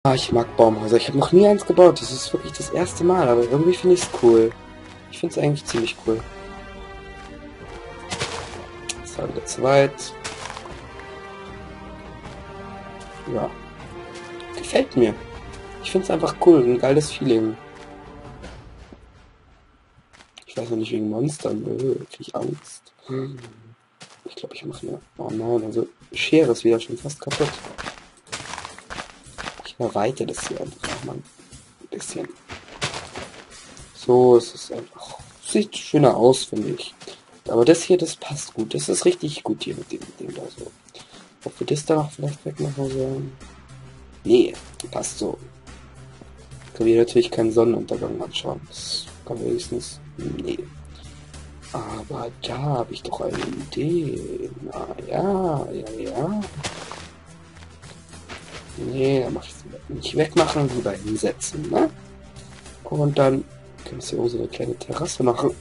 Ich mag Baumhäuser. Ich habe noch nie eins gebaut. Das ist wirklich das erste Mal, aber irgendwie finde ich es cool. Ich finde es eigentlich ziemlich cool. Das war wieder zu weit. Ja. Gefällt mir. Ich finde es einfach cool. Ein geiles Feeling. Ich weiß noch nicht wegen Monstern. Krieg ich Angst. Ich glaube, ich mache hier... Oh nein, also Schere ist wieder schon fast kaputt. Ich erweite das hier einfach mal ein bisschen. So, es ist einfach... Sieht schöner aus, finde ich. Aber das hier, das passt gut. Das ist richtig gut hier mit dem Ding da so. Ob wir das da noch vielleicht wegmachen sollen? Nee, passt so. Können wir natürlich keinen Sonnenuntergang anschauen. Das kann wenigstens... Nee. Aber da habe ich doch eine Idee. Na ja, ja. Nee, da mach ich es nicht wegmachen, lieber hinsetzen, ne? Und dann können wir hier so eine kleine Terrasse machen.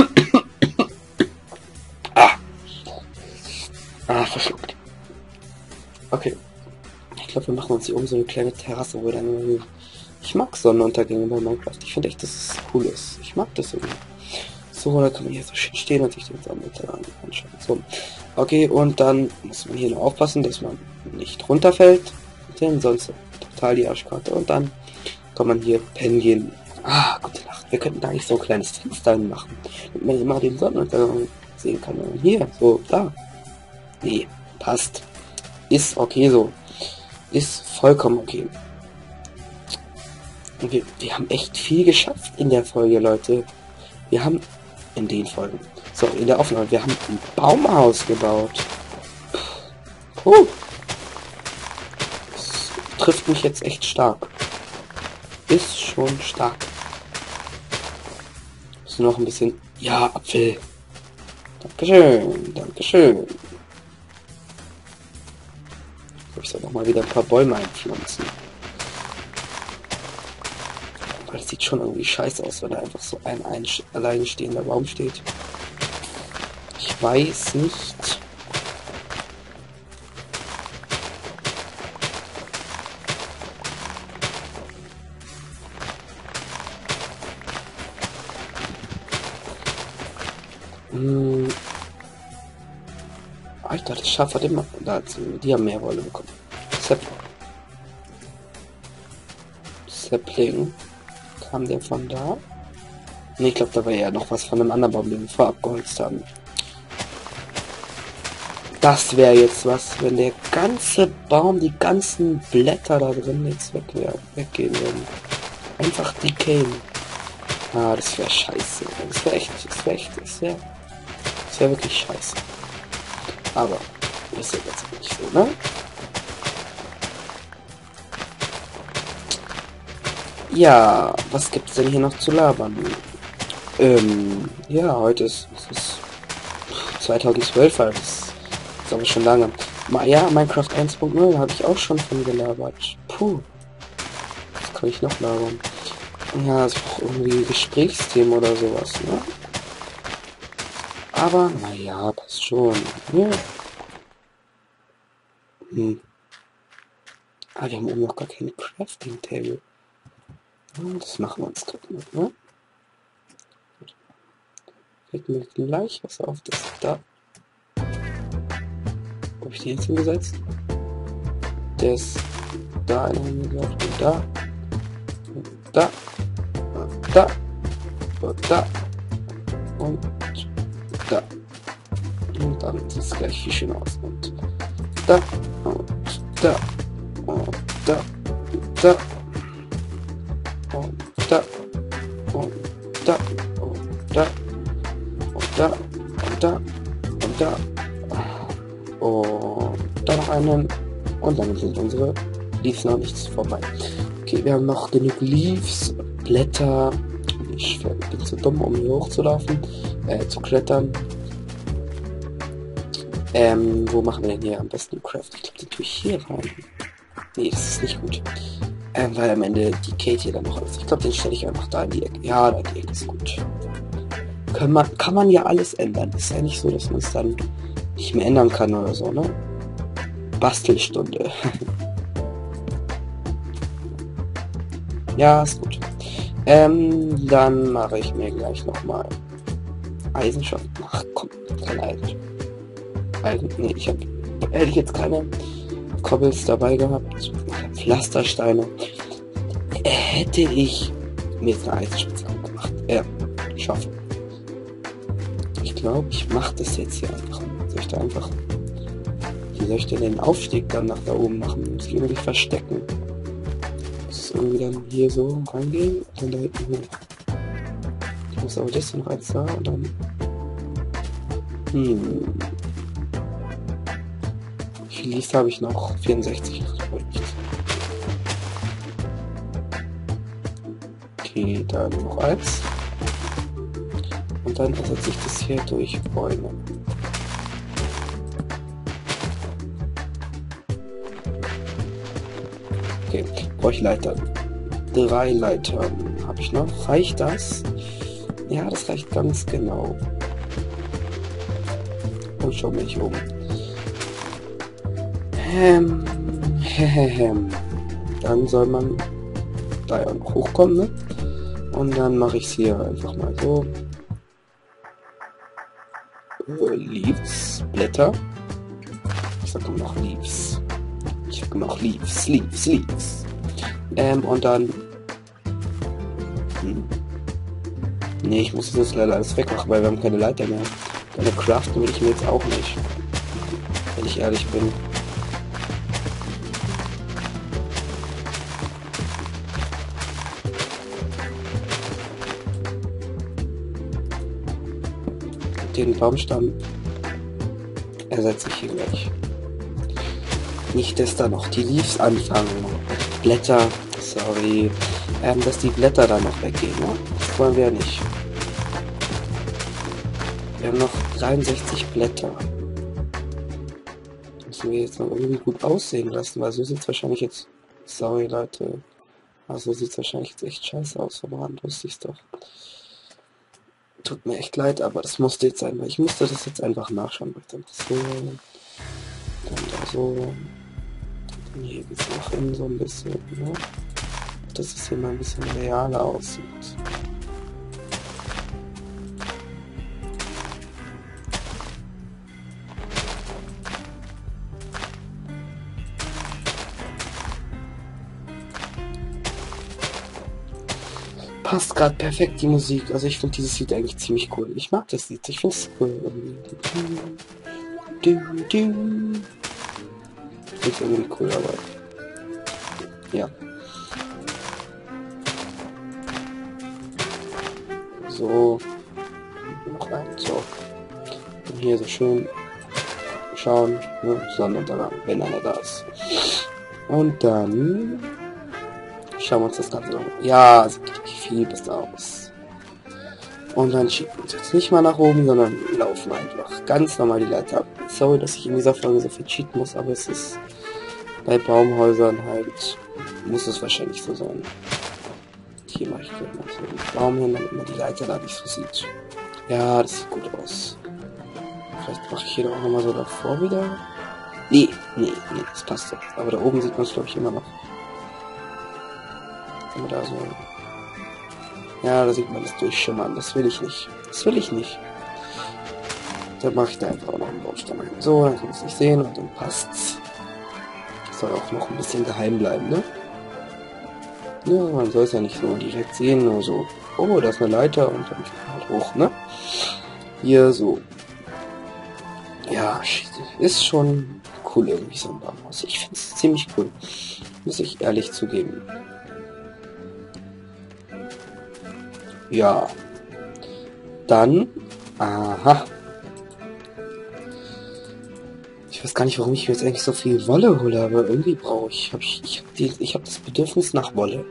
Verschluckt. Okay. Ich glaube, wir machen uns hier oben so eine kleine Terrasse, wo dann... Ich mag Sonnenuntergänge bei Minecraft. Ich finde echt, dass es cool ist. Ich mag das irgendwie. So, da kann man hier so schön stehen und sich den Sonnenuntergang anschauen. So. Okay, und dann muss man hier nur aufpassen, dass man nicht runterfällt. Denn sonst total die Arschkarte. Und dann kann man hier pennen gehen. Gute Nacht. Wir könnten da eigentlich so ein kleines Fenster machen, damit man immer den Sonnenuntergang sehen kann. Und hier, so, da. Nee, passt. Ist okay so. Ist vollkommen okay. Und wir haben echt viel geschafft in der Folge, Leute. Wir haben in den Folgen. So, in der Aufnahme. Wir haben ein Baumhaus gebaut. Das trifft mich jetzt echt stark. Ist schon stark. Ist noch ein bisschen... Ja, Apfel. Dankeschön. Dankeschön. Ich soll noch mal wieder ein paar Bäume einpflanzen. Weil das sieht schon irgendwie scheiße aus, wenn da einfach so ein alleinstehender Baum steht. Ich weiß nicht. Alter, das Schaf hat immer... Die haben mehr Wolle bekommen. Sapling. Kam der von da? Ne, ich glaube, da war ja noch was von einem anderen Baum, den wir vorher abgeholzt haben. Das wäre jetzt was, wenn der ganze Baum, die ganzen Blätter da drin jetzt weggehen würden. Einfach decayen. Das wäre scheiße. Das wäre wirklich scheiße. Aber ist ja jetzt nicht so, ne? Ja, was gibt's denn hier noch zu labern? Ja, heute ist 2012, also das ist aber schon lange. Ja, Minecraft 1.0 habe ich auch schon von gelabert. Puh. Was kann ich noch labern? Ja, es braucht irgendwie Gesprächsthemen oder sowas, ne? Aber, naja, passt schon. Ja. Wir haben oben noch gar keine Crafting Table. Das machen wir uns gerade noch, ne? Fällt mir gleich was auf, das da. Wo habe ich die jetzt hingesetzt? Der ist da einer hingelaufen und da. Und da. Und da. Und da. Und da. Und dann sieht es gleich viel schöner aus. Und da. Und da. Und da. Und da. Und da. Und da. Und da. Und da. Und da. Und da. Und da noch einen. Und damit sind unsere Leaves noch nichts vorbei. Okay, wir haben noch genug Leaves, Blätter. Ich bin zu dumm, um hier hochzulaufen, zu klettern. Wo machen wir denn hier am besten Craft? Ich glaube, die tue ich hier rein. Nee, das ist nicht gut. Weil am Ende die Kate hier dann noch alles. Ich glaube, den stelle ich einfach da in die Ecke. Ja, da in die Ecke ist gut. Kann man ja alles ändern. Ist ja nicht so, dass man es dann nicht mehr ändern kann oder so, ne? Bastelstunde. Ja, ist gut. Dann mache ich mir gleich nochmal Eisenschott. Ach komm, kein Eisen. Nee, hätte ich jetzt keine Cobbles dabei gehabt. Pflastersteine. Hätte ich mir jetzt eine Eisenspitzhacke gemacht. Schaffe. Ich glaube, ich mache das jetzt hier einfach. Wie soll ich denn den Aufstieg dann nach da oben machen? Muss ich irgendwie verstecken. Muss es irgendwie dann hier so reingehen und dann da hinten hoch. Ich muss aber das noch eins da und dann. Wie viel Leaves habe ich noch? 64. Okay, dann noch eins. Und dann ersetze ich das hier durch Bäume. Okay, brauche ich Leitern. 3 Leitern habe ich noch. Reicht das? Ja, das reicht ganz genau. Und schau mich um. Dann soll man da ja noch hochkommen, ne? Und dann mache ich es hier einfach mal so. Leaves, Blätter. Ich sag immer noch Leaves. Ich sag immer noch Leaves. Und dann. Nee, ich muss das leider alles wegmachen, weil wir haben keine Leiter mehr. Eine craften will ich mir jetzt auch nicht. Wenn ich ehrlich bin. Den Baumstamm ersetze ich hier gleich. Nicht, dass da noch die Leaves anfangen. Blätter, sorry. Dass die Blätter da noch weggehen, ne? Das wollen wir ja nicht. Wir haben noch 63 Blätter. Müssen wir jetzt noch irgendwie gut aussehen lassen, weil so sieht es wahrscheinlich jetzt. Sorry, Leute. Also so sieht es wahrscheinlich jetzt echt scheiße aus. Verbrannt wusste ich es doch. Tut mir echt leid, aber das musste jetzt sein, weil ich musste das jetzt einfach nachschauen. Weil dann so. Dann da so. Dann hier geht's nach innen so ein bisschen, ne? Dass es hier mal ein bisschen realer aussieht. Passt gerade perfekt die Musik. Also ich finde dieses Lied eigentlich ziemlich cool. Ich mag das Lied. Ich finde es cool irgendwie. Ich finde es irgendwie cool, aber ja. So. Noch ein. So. Und hier so schön schauen. Ne? Sonnenuntergang, wenn einer da ist. Und dann schauen wir uns das Ganze noch an. Ja, sieht richtig viel besser aus. Und dann schieben wir uns jetzt nicht mal nach oben, sondern laufen einfach ganz normal die Leiter ab. Sorry, dass ich in dieser Folge so viel cheaten muss, aber es ist bei Baumhäusern halt, muss es wahrscheinlich so sein. Hier mache ich gleich mal so einen Baum hin, damit man die Leiter da nicht so sieht. Ja, das sieht gut aus. Vielleicht mache ich hier auch nochmal so davor wieder. Nee, das passt doch. Aber da oben sieht man es, glaube ich, immer noch. Da so. Ja, da sieht man das durchschimmern. Das will ich nicht. Dann mache ich da einfach auch noch einen Baumstamm hin. So, dann kann man es nicht sehen und dann passt's. Das soll auch noch ein bisschen geheim bleiben, ne? Ja, man soll es ja nicht so direkt sehen, nur so. Oh, da ist eine Leiter und dann geht man halt hoch, ne? Hier so. Ja, ist schon cool irgendwie so ein Baumhaus. Ich finde es ziemlich cool. Muss ich ehrlich zugeben. Ja. Dann. Aha. Ich weiß gar nicht, warum ich mir jetzt eigentlich so viel Wolle hole, aber irgendwie brauche ich. Ich habe das Bedürfnis nach Wolle.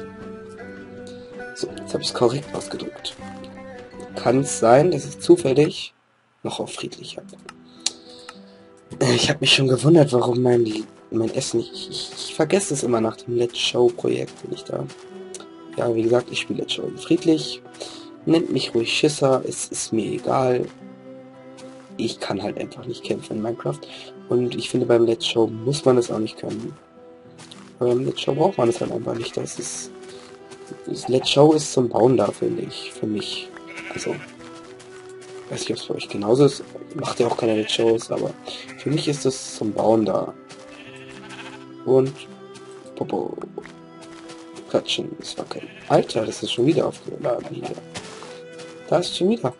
So, jetzt habe ich es korrekt ausgedrückt. Kann es sein, dass ich zufällig noch auf friedlich habe? Ich habe mich schon gewundert, warum mein Essen nicht. Ich vergesse es immer nach dem Let's Show Projekt, wenn ich da. Ja, wie gesagt, ich spiele Let's Show friedlich. Nennt mich ruhig Schisser, es ist mir egal. Ich kann halt einfach nicht kämpfen in Minecraft. Und ich finde, beim Let's Show muss man es auch nicht können. Aber beim Let's Show braucht man es halt einfach nicht. Das ist Das Let's Show ist zum Bauen da, finde ich. Für mich. Also, weiß nicht, ob es bei euch genauso ist. Macht ja auch keine Let's Shows, aber für mich ist es zum Bauen da. Und Popo. Quatschen, das war kein... Alter, das ist schon wieder aufgeladen hier. Da ist schon wieder.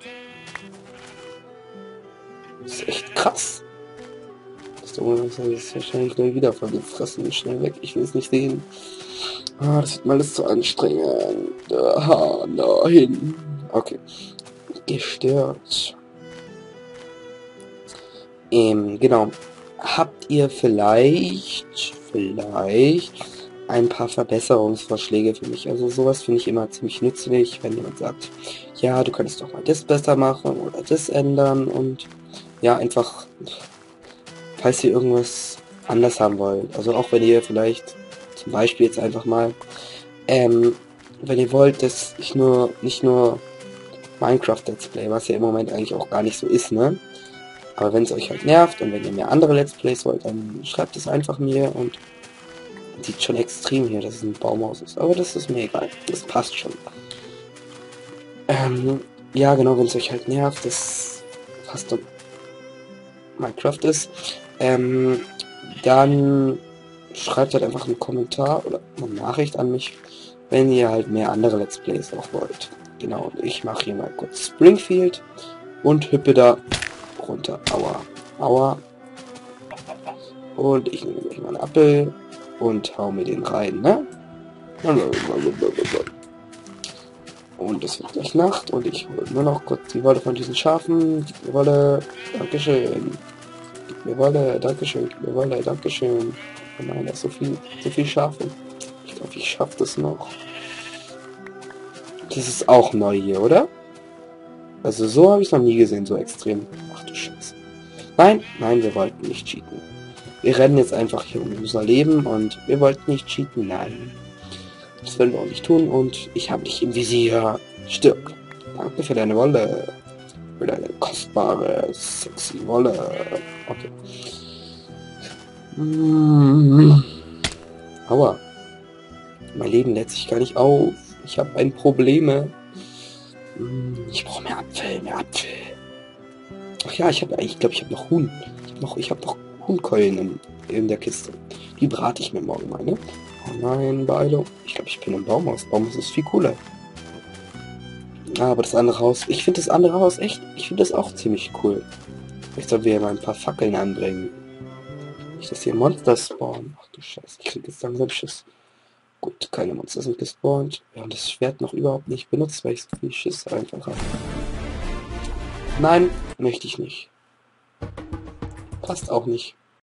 Das ist echt krass. Das ist wahrscheinlich nur wieder gefressen. Schnell weg, ich will es nicht sehen. Ah, das wird mal alles zu anstrengend. Aha, nein. Okay. Gestört. Genau. Habt ihr vielleicht ein paar Verbesserungsvorschläge für mich? Also sowas finde ich immer ziemlich nützlich, wenn jemand sagt, ja, du könntest doch mal das besser machen oder das ändern und ja, einfach, falls ihr irgendwas anders haben wollt. Also auch wenn ihr vielleicht zum Beispiel jetzt einfach mal, wenn ihr wollt, dass ich nicht nur Minecraft Let's Play, was ja im Moment eigentlich auch gar nicht so ist, ne? Aber wenn es euch halt nervt und wenn ihr mehr andere Let's Plays wollt, dann schreibt es einfach mir und sieht schon extrem hier, dass es ein Baumhaus ist. Aber das ist mir egal. Das passt schon. Ja, genau, wenn es euch halt nervt, dass fast Minecraft ist, dann schreibt halt einfach einen Kommentar oder eine Nachricht an mich, wenn ihr halt mehr andere Let's Plays auch wollt. Genau, ich mache hier mal kurz Springfield und hüppe da runter. Aua. Aua. Und ich nehme gleich mal einen Apfel und hau mir den rein, ne? Und es wird gleich Nacht und ich hole nur noch kurz die Wolle von diesen Schafen. Gib mir Wolle, Dankeschön. Gib mir Wolle, Dankeschön. Gib mir Wolle, Dankeschön. Oh nein, da ist so viel Schafe. Ich glaube, ich schaffe das noch. Das ist auch neu hier, oder? Also so habe ich es noch nie gesehen, so extrem. Ach du Scheiße. Nein, nein, wir wollten nicht cheaten. Wir rennen jetzt einfach hier um unser Leben und wir wollten nicht cheaten, nein. Das werden wir auch nicht tun und ich habe dich im Visier. Stirb. Danke für deine Wolle. Für deine kostbare, sexy Wolle. Okay. Aua. Mein Leben lädt sich gar nicht auf. Ich habe ein Probleme. Ich brauche mehr Apfel, mehr Apfel. Ach ja, ich glaube, ich habe noch Huhn. Ich habe noch Huhnkeulen in der Kiste. Die brate ich mir morgen mal, ne? Oh nein, Beeilung. Ich glaube, ich bin im Baumhaus. Baumhaus ist viel cooler. Ah, aber das andere Haus... Ich finde das andere Haus echt... Ich finde das auch ziemlich cool. Vielleicht sollten wir mal ein paar Fackeln anbringen. Nicht, dass hier Monster spawnen. Ach du Scheiße, ich krieg jetzt langsam Schiss. Gut, keine Monster sind gespawnt. Wir haben das Schwert noch überhaupt nicht benutzt, weil ich so viel Schiss einfach habe. Nein, möchte ich nicht. Passt auch nicht.